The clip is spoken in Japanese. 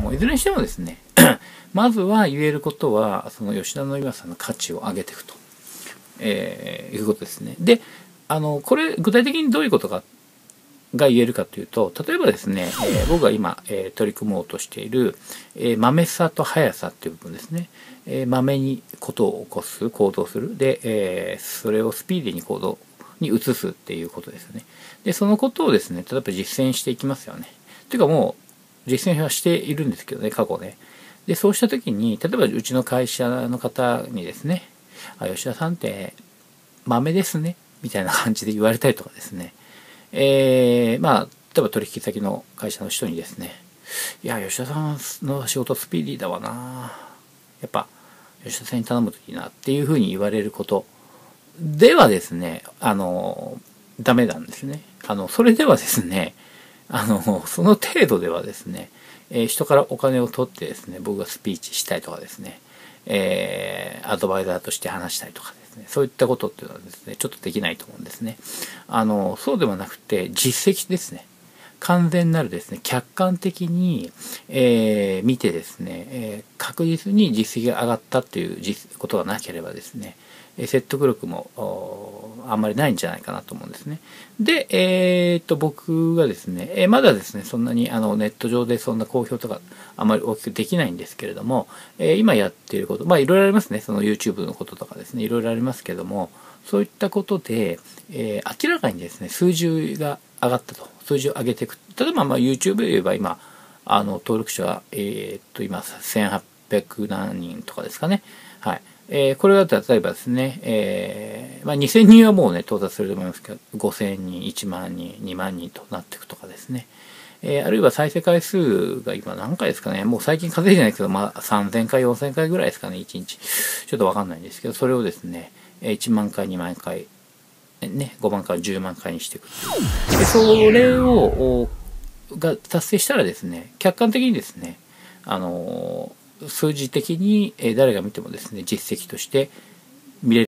も、いずれにしてもですねまずは言えることはその吉田紀正の価値を上げていくと、いうことですね。でこれ具体的にどういうことが言えるかというと、例えばですね、僕が今、取り組もうとしている、まめさと速さっていう部分ですね。まめにことを起こす、行動する。で、それをスピーディーに行動に移すっていうことですね。で、そのことをですね、例えば実践していきますよね。というかもう実践はしているんですけどね、過去ね。で、そうした時に、例えばうちの会社の方にですね、吉田さんって豆ですね、みたいな感じで言われたりとかですね。まあ、例えば取引先の会社の人にですね、いや、吉田さんの仕事スピーディーだわな。やっぱ、吉田さんに頼むといいなっていうふうに言われることではですね、ダメなんですね。それではですね、その程度ではですね、人からお金を取ってですね、僕がスピーチしたいとかですね、アドバイザーとして話したいとかですね、そういったことっていうのはですね、ちょっとできないと思うんですね。そうではなくて、実績ですね。完全なるですね、客観的に、見てですね、確実に実績が上がったということがなければですね、説得力もあんまりないんじゃないかなと思うんですね。で、僕がですね、まだですね、そんなにネット上でそんな公表とかあまり大きくできないんですけれども、今やっていること、まあいろいろありますね、その YouTube のこととかですね、いろいろありますけども、そういったことで、明らかにですね、数字が上がったと、数字を上げていく。例えば、YouTube で言えば今、登録者は、今、1800何人とかですかね。はい。これが例えばですね、2000人はもうね、到達すると思いますけど、5000人、1万人、2万人となっていくとかですね。あるいは再生回数が今何回ですかね。もう最近稼いでないですけど、3000回、4000回ぐらいですかね、1日。ちょっとわかんないんですけど、それをですね、1万回、2万回、ね、5万回、10万回にしていく。で、それを、が達成したらですね、客観的にですね、数字的に誰が見てもですね、実績として見れる。